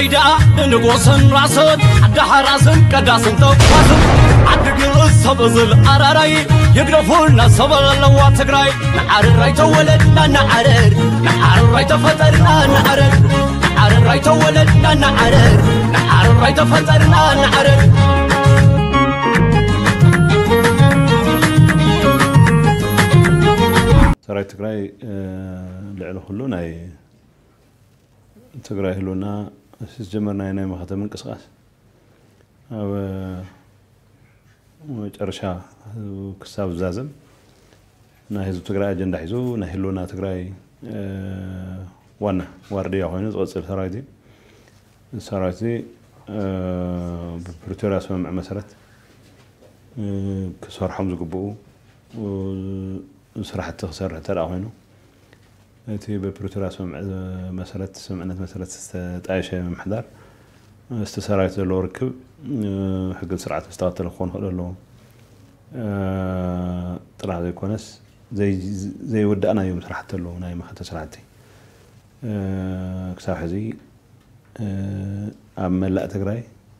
زيدا نقوسن راسن عدها راسن قداسن توقاسن عدقل السبزل أراراي يقرفولنا سبل اللوات تقراي نعار الراي تولدنا نعار الراي تفترنا نعار الراي تولدنا نعار الراي تفترنا نعار سراي تقراي لعلو خلو ناي تقراي هلونا جمرنا هنا مخاطر من قصاص أو مجرشا كساب زازم ناهزو تقراي أجندة حيزو نهلونا تقراي وانا واردية هنا تغسل سرايتي ببريتوريا اسمها مع مسارات كسر حمزة قبو وصراحة تخسر ترى هنا تي ببريتوريا اسمها مسارات سمعنا مسارات تعيشة من محضر استسرايت له ركب حق سرعة استغطى تلفون هذا له طلع زي كونس زي ود أنا يوم سرحت له نايم خدت سرعتي كسر حزي أما لا تقرأي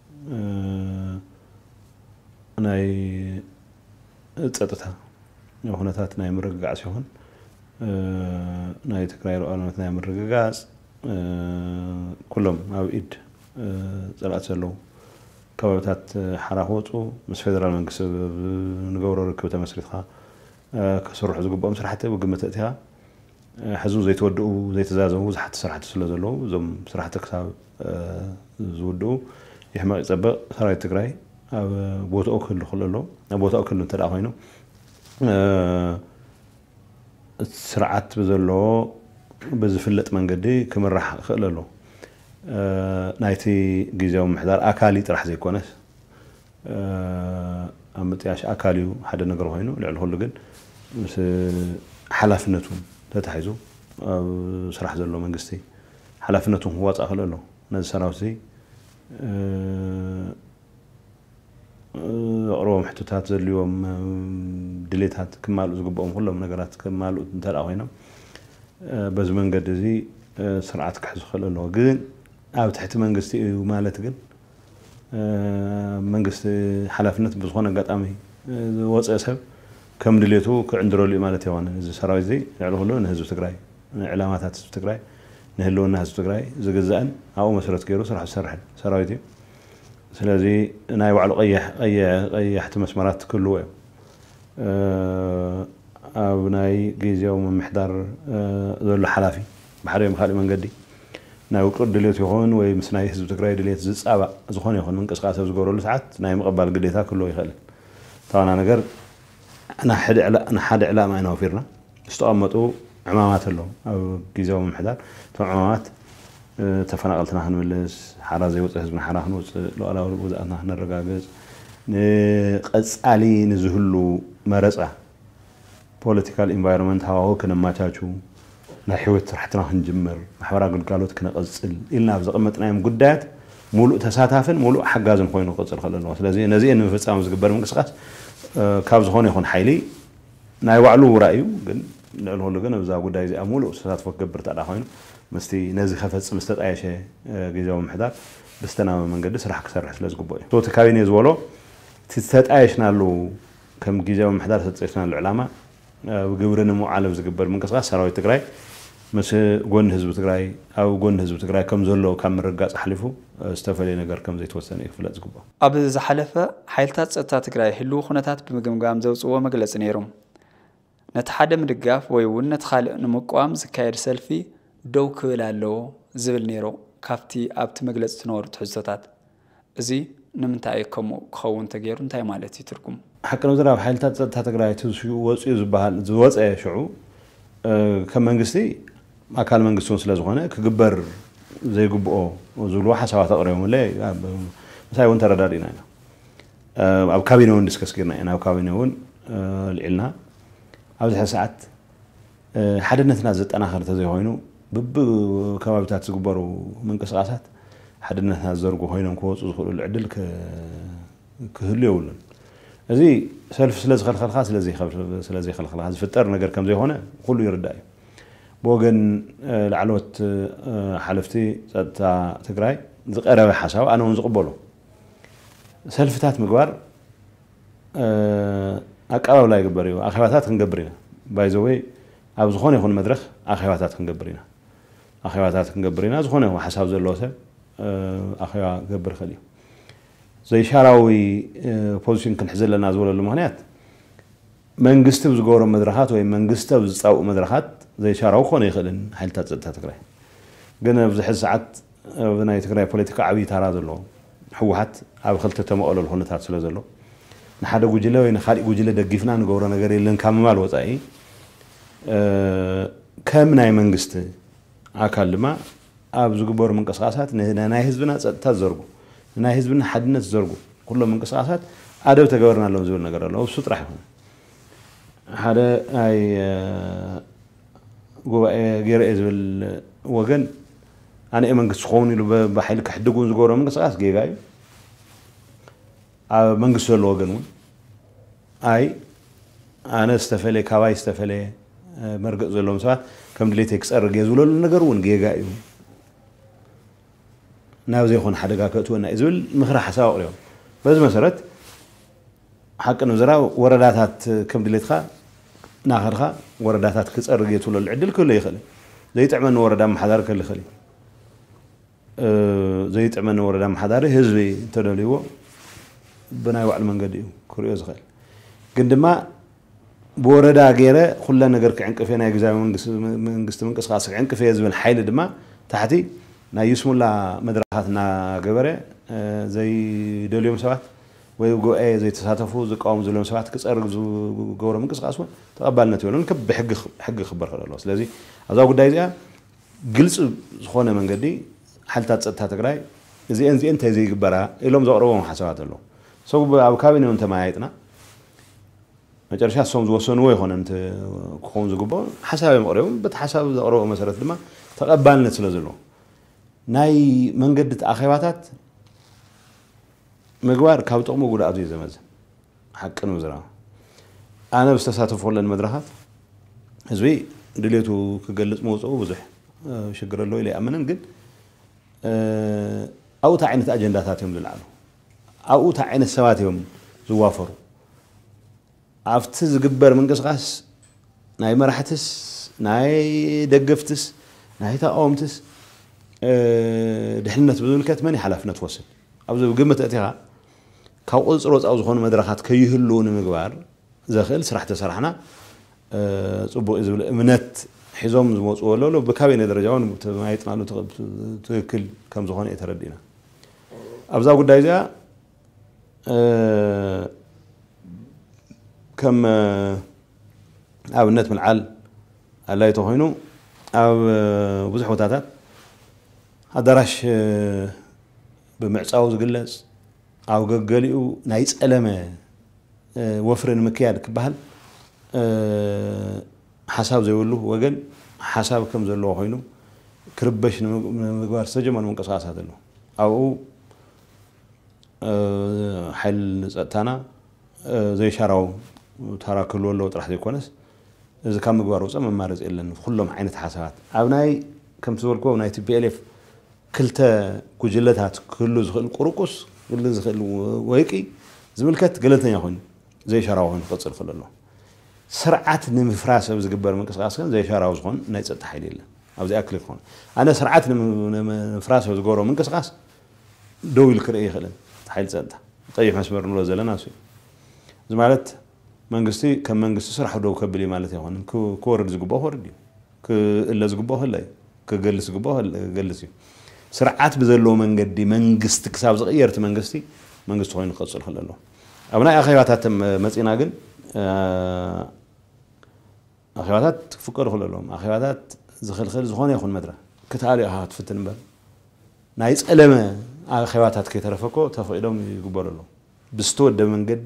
أنا تصدتها هنا تات نايم رجع سيهون ناي تقرأي لو أنا نايم رجع كلهم أو إيد زلات له كوابتات حراهوتو مس فيدرال منكس نجورو ركبتها مسرتها كسرح زقبا مسرحته وقمتها حزو زي تودو زي تزازو زحت سرحت سلازلو زم سرحت كساب زودو يحمق يصبق سراي تقراي بوتو كل خللو بوتو كل تدا هينو سرعت بزلو بزفلت منقدي كمرح خللو نايتي جيزاو محضر أكالي طرح زي كونس أمتياش أكاليو حدا نقرو هينو لعل هولو جن بس حلافنتهم تتحيزو سرح زلو منقستي حلافنتهم هو تأخل له ناز سراوسي أقروا محتوتات زليوم دليتات كمالو زقبهم كلهم نقرات كمالو انتلقوا هينو بس منقد زي سرعات كحزو خلو له جن أو تحت منقستي ومالت جن منقست حلافنت بزخونة قد أمي وصي أسهب كم دليتو كعند رولي مالتي وانا إذا سراوي زي يعلوه له نهزو تقراي علامات هاتسو تقراي نهلو نهزو تقراي زقزقن أو مسرت كيرو سرح سرحن سراويتي سلازي ناي وعلو قيح مسمارات كله أو ناي جيزي أو من محضر ذو حلافي بحري مخالي من قدي ناي وقر دليت يخون ومسناي هزو تقراي دليت زيز أبا زخون يخون من قسقاسة وزقورو لسعات ناي مقبال قديتها كله يخلي طبعا أنا قر أنا حد إعلام أنا وفيرنا استقامتوا عمامات لهم أو جيزة ومحدار فعمامات تفنقلتنا هنملس حرازي وتهز من حراهن لو ألا وزقنا هنرجعز قص علي نزهلو مرزة political environment هو كنا ما تاجو نحوت رحتنا هنجمر محورا قالوت كنا قصل إلنا بزقمتنا يوم قدات مولو تساتافن مولو حجازن خوينو قصل خلنا لازم نزين نفسنا مزقبر من قصقات كابز هون يكون حيلي ناي وعلو رأيو جن نقوله له جن بزاق وداي زي أموله وسات فكبر تعالى هون مستي نازي خفت مستت أي شيء جيزاو محدار بس أنا من قدس راح كسر حس لازم قبوي صوت كابين يزولو تستت أيش نالو كم جيزاو محدار تستيشنا العلامة وجورنا مو على بزقبر من قصة سراوي تقراي مس جون حزب تقراي أو جون حزب تقراي كم زلوا كم رجع حلفوا استفادين أجر كم زي توسني في لازم قبوا أبز زحلفة حيلتات ستات تقراي حلو خناتات بمجمع زوج ومجلس نيرهم نتحدى من الجاف ويون نتخلق نمقام زكاير سلفي دوك لالو زبل نيرو كافتي أبت مجلس تنور تحزتات زي نمتعيكم خون تغير نتاي مالتي تركم حق نظرة حيلتات ستات تقراي تشو وصي زبال زوج أي شعو كم منقستي ما كان منقسون سلازخانة كجبر زي جبؤ وزلوا حسوا تقريهم ليه مثلا وانت ردارينا أو كابينون ديسكس كنا أنا أو كابينون لعلنا أو ذي ساعات حدنا تنازت أنا خرت زي هينو بب كوابتات جبروا من قصاصات حدنا تنازرقوا هينو كوس وزخلوا العدل كهلي ولا زي سلف سلاز خل خاص سلازي خل هذا فتر نجر كم زي هنا كله يرداي بوجن العلوت حلفتي تقراي ዝቀረበ ሓሳብ ኣነ እውን ዝቕበሎ ሰልፍታት ምግባር ኣቀባብላ ይግበር እዩ ኣኼባታት ክንገብር ኢና ባይ ዘ ወይ ኣብ ዝኾነ ይኹን መድረኽ ኣኼባታት ክንገብር ኢና ዝኾነ ይኹን ሓሳብ ዘለዎ ሰብ ኣኼባ ክገብር ይኽእል እዩ ዘይሻራዊ ፖዚሽን ክንሕዝ ኣለና ዝበለሉ ምክንያት መንግስቲ ብዝገበሮ መድረኻት ወይ መንግስቲ ኣብ ዝፃውኡ መድረኻት ዘይሻራዊ ክኾነ ይኽእልን ሓይልታት ፀጥታ ትግራይ ግን ኣብዚ ሕዚ ሰዓት ናይ ትግራይ ፖለቲካ ዓብዪ ታራ ዘለዎ ሕወሓት ኣብ ክልተ ተመቐለሉ ኩነታት ስለ ዘሎ ንሓደ ጉጅለ ወይ ንካሊእ ጉጅለ ደግፍና ንገብሮ ነገር የለን ካብ ምባል ወፃኢ ከም ናይ መንግስቲ ኣካል ድማ ኣብ ዝግበሩ ምንቅስቃሳት ናይ ህዝብና ፀጥታ ዘርጉ ናይ ህዝብና ሓድነት ዘርጉ ኩሎም ምንቅስቃሳት ኣደብ ተገበርና ኣለዎም ዝብል ነገር ኣሎ እሱ ጥራሕ ይኹን ሓደ ናይ ጉባኤ ገይረ ዝብል ወገን ኣነ መንግስቲ ክኸውን ኢሉ ብሓይሊ ክሕድጉን ዝገብሮ ምንቅስቃስ ጌጋ እዩ ኣብ መንግስቲ ዘሎ ወገን እውን ኣይ ኣነ ዝተፈለየ ካባይ ዝተፈለየ መርገፅ ዘለዎም ሰባት ከም ድሌተይ ክፀርግ እየ ዝብለሉ ነገር እውን ጌጋ እዩ ናብ ዘይኮነ ሓደጋ ከእትወና እዩ ዝብል ምክሪ ሓሳብ ኣቕሪቦም በዚ መሰረት ሓቂ ንብዝራብ ወረዳታት ከም ድሌትካ ናኸድካ ወረዳታት ክፀርግ እየ ትብለሉ ዕድል ክህሉ ይኽእል ዘይጥዕመኒ ወረዳ መሓዳሪ ክህሉ ይኽእል ዘይጥዕመኒ ወረዳ መሓዳሪ ህዝቢ እንተደልይዎ ብናይ ባዕሉ መንገዲ እዩ ክሪኦ ዝኽእል ግን ድማ ብወረዳ ገይረ ኩላ ነገር ክዕንቅፍ እየ ናይ ግዝያዊ መንግስቲ ምንቅስቃስ ክዕንቅፍ እየ ዝብል ሓይሊ ድማ ታሕቲ ናይ ይስሙላ መድረኻት እናገበረ ዘይደልዮም ሰባት ወይ ጉባኤ ዘይተሳተፉ ዝቃወሙ ዘለዎም ሰባት ክፀርግ ዝገብሮ ምንቅስቃስ እውን ተቐባልነት የብሉን ብሕጊ ክኽበር ክእል ኣለዎ ስለዚ ኣብዛ ጉዳይ እዚኣ ግልፂ ዝኾነ መንገዲ ሓይልታት ፀጥታ ትግራይ እዚአን እንታይ ዘይግበራ ኢሎም ዘቕረቦም ሓሳባት ኣለዉ ሰብ ኣብ ካቢነ እንተመያይጥና መጨረሻ እሶም ዝወሰንዎ ይኮነ ክኸውን ዝግብኦ ሓሳብ እዮም ቀሪቦም በቲ ሓሳብ ዘቕረቦ መሰረት ድማ ተቐባልነት ስለ ዘለዎ ናይ መንገዲ ኣኼባታት ምግባር ካብ ጥቕሙ ጉድኣቱ እዩ ዘመዝን ሓቂ ንምዝራብ ኣነ ብዝተሳተፈለን መድረኻት ህዝቢ ድሌቱ ክገልፅ መውፅኡ ብዙሕ ሽግር ኣለዎ ኢለ ይኣምንን ግን ኣብኡ እንታይ ዓይነት ኣጀንዳታት እዮም ዝለዓሉ ኣብኡ እንታይ ዓይነት ሰባት እዮም ዝዋፈሩ ኣብቲ ዝግበር ምንቅስቃስ ናይ መራሕትስ ናይ ደገፍትስ ናይ ተቃወምትስ ድሕንነት ብዝምልከት መን ሓላፍነት ወስድ ኣብዚ ብግምት እቲኻ ካብ ቁፅር ወፃኢ ዝኾኑ መድረኻት ከይህልው ንምግባር ዘኽእል ስራሕ ተሰራሕና ፅቡቅ ዝብል እምነት ሒዞም ዝመፅዎ ኣለሎ ብካቢነ ደረጃ እውን ተማይጥናሉ ትክክል ከም ዝኾነ የተረዲእና ኣብዛ ጉዳይ እዚኣ ከም ኣብነት ምልዓል ኣላይቶ ኮይኑ ኣብ ብዙሕ ቦታታት ኣዳራሽ ብምዕፃው ዝግለፅ ኣብ ገገሊኡ ናይ ፀለመ ወፍሪ ንምክያድ ክበሃል ሓሳብ ዘይብሉ ወገን ሓሳብ ከም ዘለዎ ኮይኑ ክርበሽ ንምግባር ዝተጀመሩ ምንቅስቃሳት ኣለዉ ኣብኡ ሓይል ፀጥታና ዘይሻራው ታራ ክህልዎ ኣለዎ ጥራሕ ዘይኮነስ እዚ ካብ ምግባር ወፃኢ መማረፂ የለን ኩሎም ዓይነት ሓሳባት ኣብ ናይ ከም ዝበልክዎ ናይ ቲፒኤልኤፍ ክልተ ጉጅለታት ክህሉ ዝኽእል ቁርቁስ ክህሉ ዝኽእል ወይቂ ዝምልከት ገለልተኛ ኮይኑ ዘይሻራው ኮይኑ ክቅፅል ክእል ኣሎ ስርዓት ንምፍራስ ኣብ ዝግበር ምንቅስቃስ ግን ዘይሻራው ዝኾን ናይ ፀጥታ ሓይሊ የለን ኣብዚ ኣክል ክኾን ኣነ ስርዓት ንምፍራስ ኣብ ዝገብሮ ምንቅስቃስ ደው ኢሉ ክርኢ ይኽእልን ሓይሊ ፀጥታ ቀይሕ መስመር ንብሎ ዘለና እሱ እዚ ማለት መንግስቲ ከም መንግስቲ ስራሕ ደው ከብል እዩ ማለት ኣይኮነን ክወርድ ዝግብኦ ክወርድ እዩ ክእለ ዝግብኦ ክእለ እዩ ክገልስ ዝግብኦ ክገልስ እዩ ስርዓት ብዘለዎ መንገዲ መንግስቲ ክሳብ ዝቕየርቲ መንግስቲ ኮይኑ ክቅፅል ክእል ኣለዎ ኣብ ናይ ኣኼባታት መፂና ግን ኣኼባታት ክፍቀዱ ክእል ኣለዎም ኣኼባታት ዝኽልክል ዝኾነ ይኹን መድረክ ክትኣልዩ ኢኻ ክትፍትን እምበር ናይ ፀለመ ኣኼባታት ከይተረፈኮ ተፈቂዶም ይግበሩ ኣለዉ ብዝተወደበ መንገዲ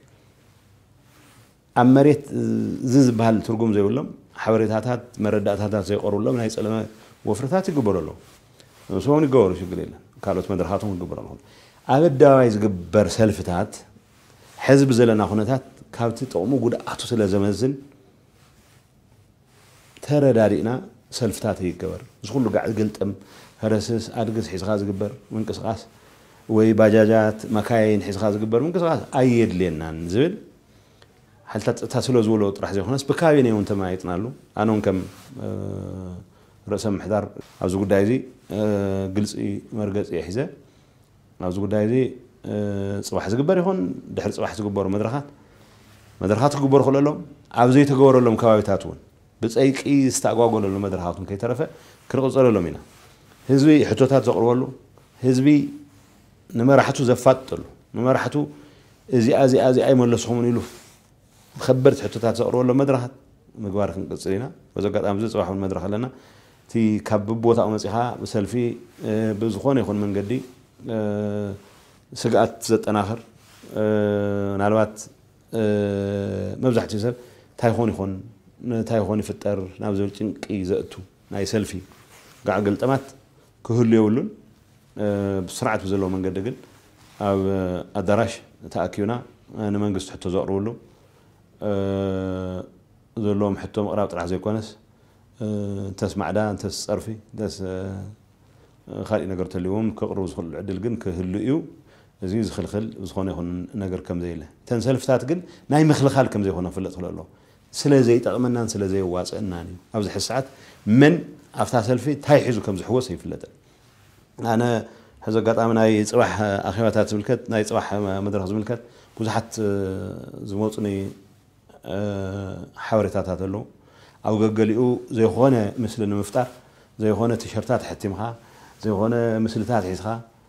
ኣብ መሬት እዚ ዝበሃል ትርጉም ዘይብሎም ሓበሬታታት መረዳእታታት ዘይቀርብሎም ናይ ፀለመ ወፍርታት ይግበሩ ኣለዉ ንሶም ይገበሩ ሽግር የለን ካልኦት መድረኻቶም ይግበሩ ኣለዉ ኣብ ኣደባባይ ዝግበር ሰልፍታት ሕዝቢ ዘለና ኩነታት ካብቲ ጥቕሙ ጉድኣቱ ስለ ዘመዝን ተረዳዲእና ሰልፍታት ይገበር ዝኩሉ ጋዕ ግልጥም ፈረስስ አድግስ ሒዝኻ ዝግበር ምንቅስቃስ ወይ ባጃጃት መካይን ሒዝኻ ዝግበር ምንቅስቃስ ኣየድልየናን ዝብል ሓልታት ጸጥታ ስለ ዝብሎ ጥራሕ ዘይኮነስ ብካቢነ እውን ተማይጥናሉ ኣነውን ከም ርእሰ ምሕዳር ኣብዚ ጉዳይ እዚ ግልፂ መርገፂ ሒዘ ኣብዚ ጉዳይ እዚ ጽባሕ ዝግበር ይኹን ድሕሪ ጽባሕ ዝግበሩ መድረኻት ክግበሩ ከለሎም ኣብ ዘይተገበረሎም ከባቢታት እውን ብፀይቂ ዝተጓጎለሉ መድረኻቱን ከይተረፈ ክንቕፀለሎም ኢና ህዝቢ ሕቶታት ዘቕርበሉ ህዝቢ ንመራሕቱ ዘፋጥሉ ንመራሕቱ እዚኣ ኣይመለስኹምን ኢሉ ብከበድቲ ሕቶታት ዘቕርበሎም መድረኻት ምግባር ክንቅፅል ኢና በዚ ኣጋጣሚ እዚ ፅባሕ መድረኽ ኣለና እቲ ካብ ብቦታኡ መፂኻ ብሰልፊ ብዝኾነ ይኹን መንገዲ ስግኣት ዘጠናኽር ምናልባት መብዛሕትኡ ሰብ እንታይ ይኹን ይፍጠር ናብ ዝብል ጭንቂ ዘእቱ ናይ ሰልፊ ጋዕገልጠማት ክህሉ የብሉን ብስርዓት ብዘለዎ መንገዲ ግን ኣብ ኣዳራሽ ተኣኪብና ንመንግስቲ ሕቶ ዘቕርብሉ ዘለዎም ሕቶ ምቕራብ ጥራሕ ዘይኮነስ እንተስ ማዕዳ እንተስ ፀርፊ እንተስ ካልእ ነገር ተልዎም ከቕርቡ ዝኽእሉ ዕድል ግን ክህሉ እዩ እዚ ዝኽልኽል ዝኾነ ይኹን ነገር ከም ዘየለ ተን ሰልፍታት ግን ናይ ምኽልኻል ከም ዘይኮነ ፍለጥ ክህሉ ኣለዎ ስለ ዘይጠቕመናን ስለ ዘይዋፅአናን እዩ ኣብዚ ሕዚ ሰዓት መን ኣብታ ሰልፊ እንታይ ሒዙ ከም ዝሕወስ ኣይፍለጥን ኣነ ሕዚ ኣጋጣሚ ናይ ፅባሕ ኣኼባታት ዝምልከት ናይ ፅባሕ መድረኽ ዝምልከት ብዙሓት ዝመፁኒ ሓበሬታታት ኣለዉ ኣብ ገገሊኡ ዘይኮነ ምስሊ ንምፍጣር ዘይኮነ ቲሸርታት ሕቲምኻ ዘይኮነ ምስልታት ሒዝኻ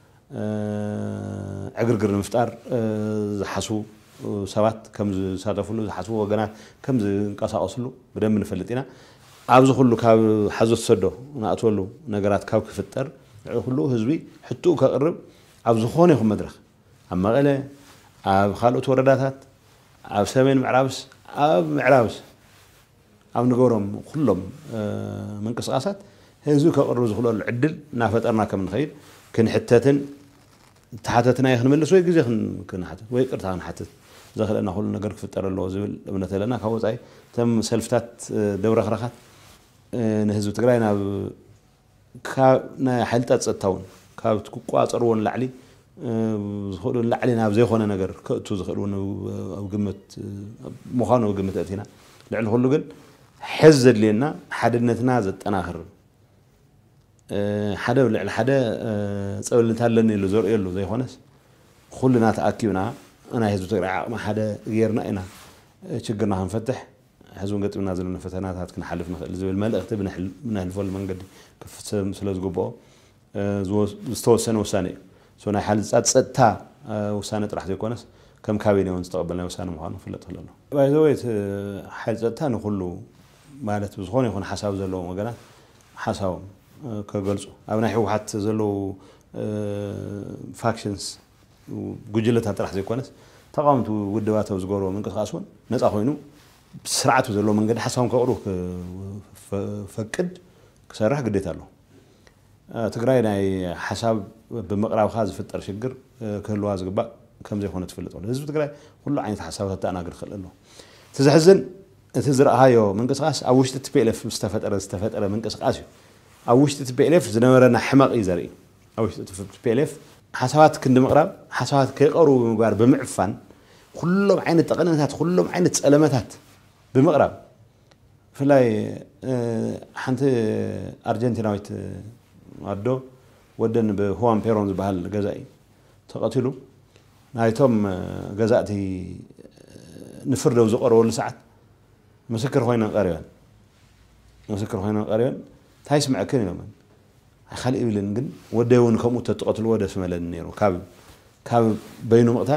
ዕግርግር ንምፍጣር ዝሓስቡ ሰባት ከም ዝሳተፍሉ ዝሓስቡ ወገናት ከም ዝንቀሳቐስሉ ብደንብ ንፈልጥ ኢና ኣብዚ ኩሉ ካብ ሓዞት ሰዶ ንኣትወሉ ነገራት ካብ ክፍጠር ኩሉ ህዝቢ ሕቱኡ ከቕርብ ኣብ ዝኾነ ይኹን መድረኽ ኣብ መቐለ ኣብ ካልኦት ወረዳታት ኣብ ሰሜን ምዕራብስ ኣብ ምዕራብስ ኣብ ንገብሮም ኩሎም ምንቅስቃሳት ህዝቢ ከቕርብ ዝኽእለሉ ዕድል እናፈጠርና ከም ንኸይድ ክንሕተትን ተሓተትና ክንምልስ ወይ ግዜ ክንሓትት ወይ ቅርታ ክንሓትት ዘኽእለና ኩሉ ነገር ክፍጠር ኣለዎ ዝብል እምነት ኣለና ካብ ወፃኢ እቶም ሰልፍታት ደብረ ክረኻት ንህዝቢ ትግራይ ናብ ናይ ሓይልታት ፀጥታ እውን ካብ ክቋፀርዎ ንላዕሊ ዝኽእሉ ንላዕሊ ናብ ዘይኮነ ነገር ክእቱ ዝኽእሉ ኣብ ግምት ምዃኑ ግምት ኣእቲና ልዕሊ ኩሉ ግን ሕዝ ዘድልየና ሓድነትና ዘጠናኽር ሓደ ልዕሊ ሓደ ፀብልነት ኣለኒ ኢሉ ዘርእየሉ ዘይኮነስ ኩልና ተኣኪብና ናይ ህዝቢ ትግራይ ዓቕሚ ሓደ ጌርና ኢና ችግርና ክንፈትሕ ሕዝቡን ገጥምና ዘለና ፈተናታት ክንሓልፍ ንኽእል ዝብል መልእኽቲ ብነሕልፈሉ መንገዲ ክፍፀም ስለ ዝግብኦ ዝተወሰነ ውሳነ እዩ ናይ ሓልፃት ፀጥታ ውሳነ ጥራሕ ዘይኮነስ ከም ካቢነ እውን ዝተቐበልናይ ውሳነ ምዃኑ ክፍለጥ ክእል ኣሎ ባይዘወይ ሓይሊ ፀጥታ ንኩሉ ማለት ብዝኾነ ይኹን ሓሳብ ዘለዎም ወገናት ሓሳቦም ከገልፁ ኣብ ናይ ሕወሓት ዘለዉ ፋክሽንስ ጉጅለታት ጥራሕ ዘይኮነስ ተቃውምቲ ውድባት ኣብ ዝገብርዎ ምንቅስቃስ እውን ነፃ ኮይኑ ብስርዓቱ ዘለዎ መንገዲ ሓሳቦም ከቕርቡ ፈቅድ ክሰርሕ ግዴታ ኣሎ ትግራይ ናይ ሓሳብ ብምቕራብካ ዝፍጠር ሽግር ክህልዋ ዝግባእ ከም ዘይኮነ ትፍለጥ ኣሎ ህዝቢ ትግራይ ኩሉ ዓይነት ሓሳባት ተኣናግድ ክእል ኣሎ እቲ ዝሕዝን እቲ ዝረኣኻዮ ምንቅስቃስ ኣብ ውሽጢ ቲፒኤልኤፍ ዝተፈጠረ ምንቅስቃስ እዩ ኣብ ውሽጢ ቲፒኤልኤፍ ዝነበረና ሕማቕ እዩ ዘርኢ ኣብ ውሽጢ ቲፒኤልኤፍ ሓሳባት ክንዲ ምቕራብ ሓሳባት ከይቐርቡ ብምግባር ብምዕፋን ኩሎም ዓይነት ጠቕንነታት ኩሎም ዓይነት ፀለመታት ብምቕራብ ብፍላይ ሓንቲ ኣርጀንቲናዊት ኣዶ ወደን ብሁዋን ፔሮን ዝበሃል ገዛኢ ተቐቲሉ ናይቶም ገዛእቲ ንፍርዲ ኣብ ዝቐረበሉ ሰዓት ምስክር ኮይነን ቀሪበን እንታይ ይስምዐክን ኢሎመን ኣይካልእ ይብልን ግን ወደይ እውን ከምኡ ተተቐትልዎ ደስ መለኒ ነይሩ ካብ በይኑ ምቕታል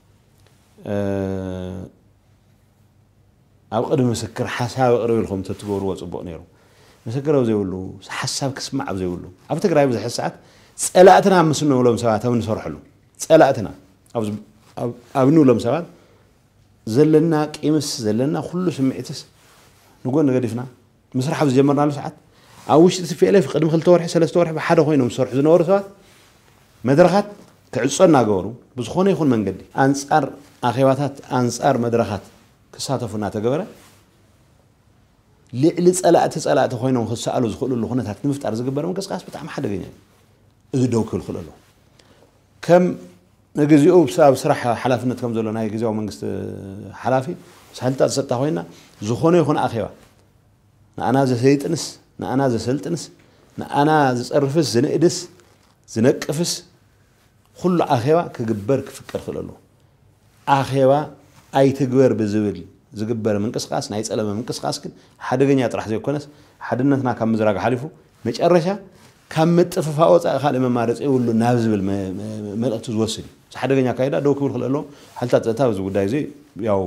ኣብ ቅድሚ ምስክር ሓሳብ ኣቕርብ ኢልኩም ተትገብርዎ ፅቡቕ ነይሩ ምስክር ኣብ ዘይብሉ ሓሳብ ክስማዕ ኣብ ዘይብሉ ኣብ ትግራይ ብዙሕ ሰዓት ፀላእትና ምስ ንብሎም ሰባት ኣብ ንሰርሐሉ ፀላእትና ኣብ ንብሎም ሰባት ዘለና ቂምስ ዘለና ኩሉ ስምዒትስ ንጎኒ ገዲፍና ምስራሕ ኣብ ዝጀመርናሉ ሰዓት ኣብ ውሽጢ ቲፒኤልኤፍ ቅድሚ 2 ወርሒ 3 ወርሒ ብሓደ ኮይኖም ዝሰርሑ ዝነበሩ ሰባት መድረኻት ክዕፆ እናገበሩ ብዝኾነ ይኹን መንገዲ ኣንፃር ኣኼባታት ኣንፃር መድረኻት ክሳተፉ እናተገበረ ልዕሊ ጸላእቲ ኮይኖም ክሰኣሉ ዝኽእሉ ኩነታት ንምፍጣር ዝግበር ምንቅስቃስ ብጣዕሚ ሓደገኛ እዚ ደው ክብል ክእሉ ከም ንግዚኡ ብሰብ ስራሕ ሓላፍነት ከም ዘሎ ናይ ግዚያዊ መንግስቲ ሓላፊ ሳልጣት ሰጣ ኮይና ዝኾነ ይኹን ኣኼባ ንኣና ዘሰይጥንስ ንኣና ዘሰልጥንስ ንኣና ዝጸርፍስ ዝንእድስ ዝነቅፍስ ኩሉ ኣኼባ ክግበር ክፍቀድ ክእሉ ኣኼባ ኣይትግበር ብዝብል ዝግበር ምንቅስቃስ ናይ ጸለመ ምንቅስቃስ ግን ሓደገኛ ጥራሕ ዘይኮነስ ሓድነትና ካብ ምዝራግ ሓሊፉ መጨረሻ ካብ ምጥፍፋኦ ጻኻል መማረጽ ይውሉ ናብ ዝብል መልእኽቲ ዝወስድ ሓደገኛ ካይዳ ደው ክብል ክእሉ ሓልታት ጸጥታ በዚ ጉዳይ እዚ ያው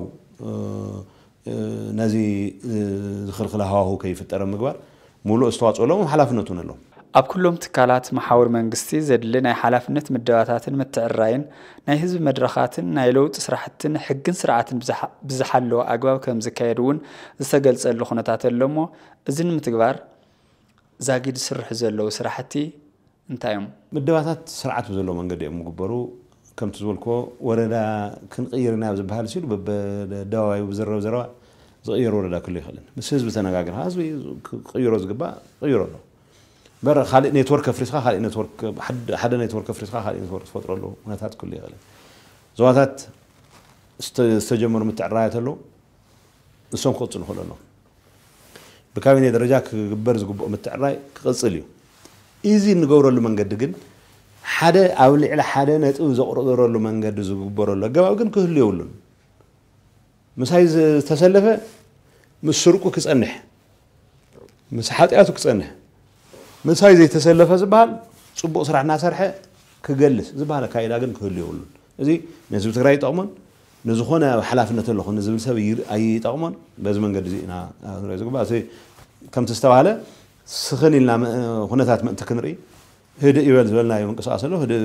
ነዚ ዝኽልኽል ሃዋህው ከይፍጠር ምግባር ሙሉእ ዝተዋጽኦ ኣለዎም ሓላፍነቱን ኣለዎም ኣብ ኩሎም ትካላት ማሕበር መንግስቲ ዘድሊ ናይ ሓላፍነት ምድባታትን ምትዕራይን ናይ ህዝቢ መድረኻትን ናይ ለውጢ ስራሕትን ሕግን ስርዓትን ብዝሓለወ ኣግባብ ከም ዝካየድ እውን ዝተገልጸሉ ኩነታት ኣለሞ እዚ ንምትግባር ዛጊድ ዝስርሑ ዘለዉ ስራሕቲ እንታይ እዮም ምድባታት ስርዓት ብዘለዎ መንገዲ እዮም ዝግበሩ ከምቲ ዝበልኮ ወረዳ ክንቅይርና ዝበሃል ሲሉ በደዋይ ብዝረብ ዘረባ ዝቕይር ወረዳ ክሉ ይኽእልን ምስ ህዝቢ ተነጋግር ህዝቢ ቅይሮ ዝግባእ ቅይሮ ኣሎ በር خالق نتورك افريقيا خالق نتورك حدا نتورك افريقيا خالق نتورك تفطر له هناتات كل يغلى زواتات استجمر متعرايات له نسون قصل خلنا بكابينه درجه كبر زغبو متعراي قصليو ايزي نغور له منقد ግን حدا اولي على حدا نطو زقرر له منقد زغبر له غباو ግን كهل يولن مسايز تسلفه مسرقو كصنح مسحاتياتو كصنح مسايز يتسلف زبال صبو سرحنا سرحه كجلس زباله كايدا ግን كهل يولن እዚ ነዚ ትግራይ ጠቅመን نزخونه حلافنة له خن نزل سوي أي طعمان بس من قد زينا رئيس قبائل سي كم تستوعله سخن لنا خناتات من تكنري هذا يبغى زبالنا يوم قصاص له هذا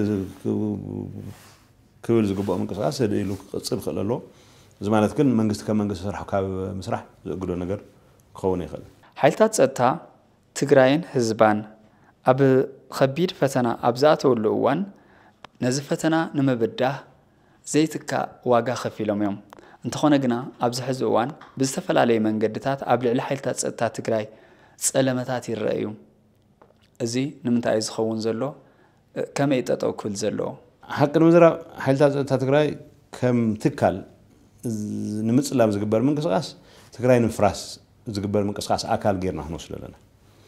كل زقباء من قصاص هذا يلو صبخ له زمانات كن من قص كم من قص سرح كاب مسرح يقولون نجار خوني خل حيلتات سأتا تجراين حزبان أب خبير فتنا أبزات واللوان نزفتنا نمبده زيتك واقع خفيلهم يوم انت خونا قنا أبز حزوان بزتفل عليه من قدتات قبل الحيلتات سأتا تجراي سألمتات الرأيوم أزي نمتعيز خون زلو كم يتأتو كل زلو حق المزرعة حيلتات سأتا تجراي كم تكال نمتص لام زقبر من قصاص تجراي نفراس زقبر من قصاص أكل غيرنا نوصل لنا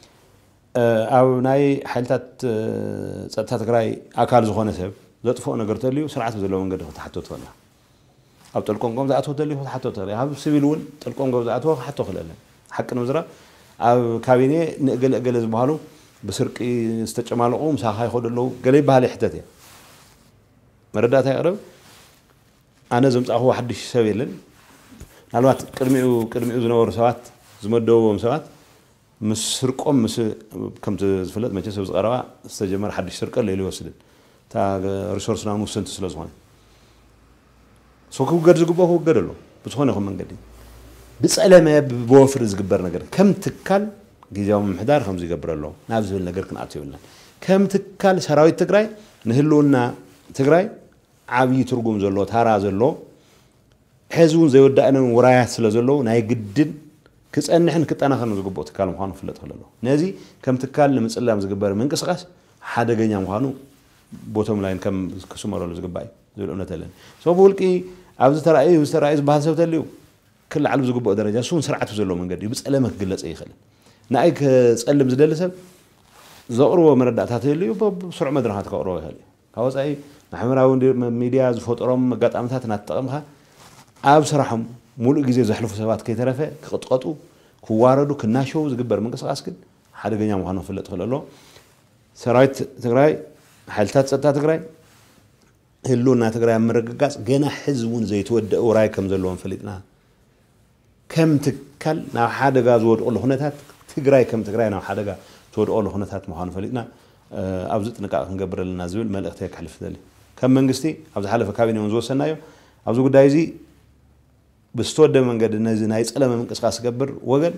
أو ناي حيلتات سأتا تجراي أكل زخون سب ذات فوق نقدر تليو سرعة بزلوا من قدر تحطوا تولى أو تلقون قوم ذاته تليو تحطوا تولى هذا سبيلون تلقون قوم ذاته حطوا خلاله حق المزرعة أو كابينة نقل زبالو بسرق استجمال قوم ساخي خد له قليل بهالي حدته مردات يقرب أنا زمت أخو حد يسوي لن الوقت كرمي زنور سوات زمدوا سوات مسرقهم مس كم تزفلت ما تسوي صغيرة استجمال حد يسرق اللي يوصل تا ريسورسنا موسنت سلازوان سوكو غرز غبو هو غدلو بتخونه خو منغدي بصلمه بوفر زغبر ነገር كم تكال غيزاو محدار خمز يغبرلو نابزل ነገር كناتيونا كم تكال سراويت تግራይ نهلونا تግራይ عابي ترغوم زلو تارا زلو حزون زيودانا ورايات سلازلو ناي غدن كصنحن كطناخن زغبو تكال مخانو فلط خللو نزي كم تكال لمصلام زغبر منقسقاس حدغኛ مخانو بوتوم لاين كم كسمر ولا زغباي زول اونتلن سو بولقي ابز تراي بحال سبتليو كل علب زغبو درجه سون سرعته زلو منغدي بصلمك غلص يخل ناي كصلم زدلسب زقرو مرداتاتليو بسرعه مدرحات كقرو يخل كاوصاي محمراو ميديا زفطرم مغاطامታት ናተጠቀምካ ኣብ ስራحም ሙሉእ ግዜ ዘሕልፉ ሰባት ከይተረፈ ክቅጥቀጡ ክዋረዱ ክናሸው ዝግበር መንቀሳቀስ ግን ሓደገኛ ምዃኑ ፍለጥ ክለሎ ሰራዊት ትግራይ حالتات ستا تግራይ هلونا تግራይ مرغغاص غنا حزبون زيتودأ وراي كم زلون فليطنا كم تكل نا حدغا زودقو لخنتات تግራይ كم تግራይ نا حدغا تودقو لخنتات مخانو فليطنا ابز ጥንቃቄ ክንገብረልና ዝብል መልእኽቲ የክሕልፍ ዘሊ ከም መንግስቲ ኣብዝ ሓለፈ ካቢኔ ወንዝወሰናዮ ኣብዝ ጉዳይ እዚ ብስተወደ መንገድ ነዚ ናይ ጸለመ መንቀሳቀስ ገብር ወገን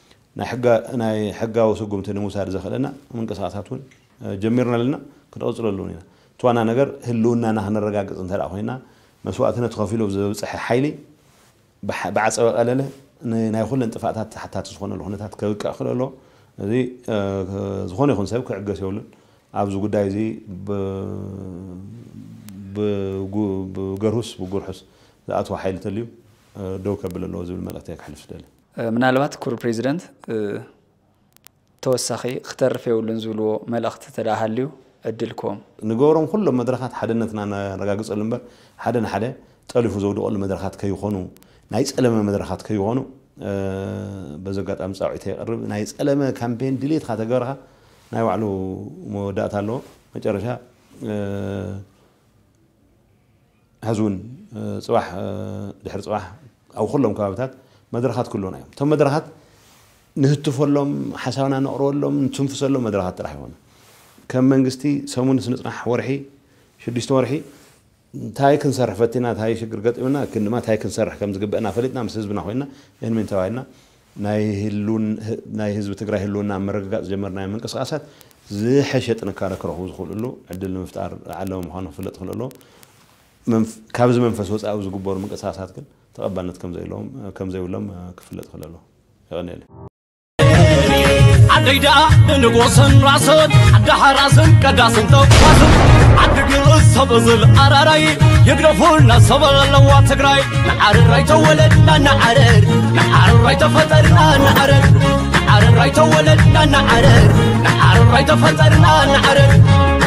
ናይ ሕጋዊ ስጉምቲ ንምውሳድ ዘኽእለና መንቀሳቀሳቱን ጀሚርና ለና كتوصل لونينا توانا نجار هلونا نحن الرجاج انت لا خوينا مسواتنا تخافيلو بزح حيلي بعص قالله ናይ ኩለን ጥፋታት ተሓታቲ ዝኾነ ሁነታት ከውቃዕ ክለሎ እዚ ዝኾነ ይኹን ሰብ ክዕገስ የብሉን ኣብዚ ጉዳይ እዚ ብገርሁስ ብጉርሑስ ዝኣትዎ ሓይሊ ተልዩ ደው ከብል ኣለዎ ዝብል መልእኽቲ ክሕልፍ ዝደሊ ምናልባት ክቡር ፕሬዚደንት ተወሳኺ ክተርፍ የብሉን ዝብልዎ መልእኽቲ ተዳሃልዩ ዕድልኩም ንገብሮም ኩሎም መድረኻት ሓድነትና እናረጋግፀሉ እምበር ሓደ ንሓደ ጠሊፉ ዘውድቐሉ መድረኻት ከይኾኑ ናይ ፀለመ መድረኻት ከይኾኑ በዚ ኣጋጣሚ ፃውዒተ የቕርብ ናይ ፀለመ ካምፔን ድሌትካ ተገበርካ ናይ ባዕሉ መወዳእታ ኣለዎ መጨረሻ هزون صباح دحر صباح أو كلهم كابتات مدرخات كلهم أيام ثم مدرخات نهتفلهم حسابنا نقرألهم نتنفسلهم مدرخات راح يكون كم من قستي سوون سنطرح ورحي شديست ورحي تاي كنسرح فتنا تاي شكر قطعنا كنا ما تاي كنسرح كم زقب أنا فلتنا مسز بنا خوينا إن من تواعنا ناي حزب تقرأ هلون نعم مرقات جمرنا من قصاصات زي حشت نكارك روحوز خلوا عدل المفتار علهم خانه فلت خلوا كابز منفس وص أو زقبور من قصاصات كن تقبلنا كم زي لهم كفلت خلوا يغني لي عديدا نقوسن راسن عدها راسن كداسن توقاسن عدقل الصبزل أراراي يقرفولنا صبل اللوات تقراي نعار الراي تولدنا نعار الراي تفترنا نعار الراي تولدنا نعار الراي تفترنا نعار